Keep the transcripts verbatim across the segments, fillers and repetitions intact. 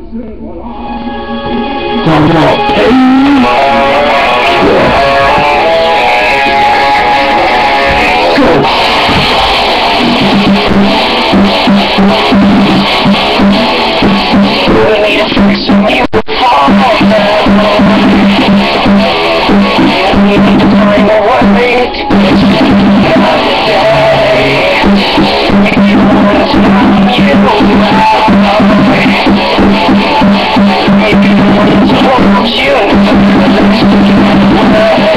Talk about We need a fix when you fall down. We need to find a way to get you out of the day. If you want to know you out, if you want to hold you in the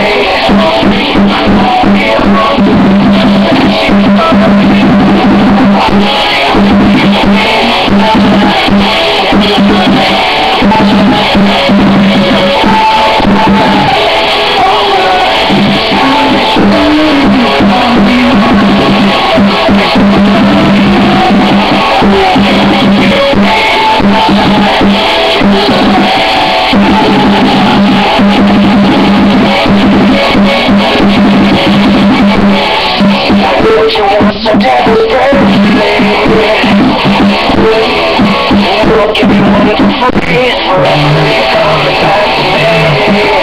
so desperately. We'll give you one for free forever. You come back to me.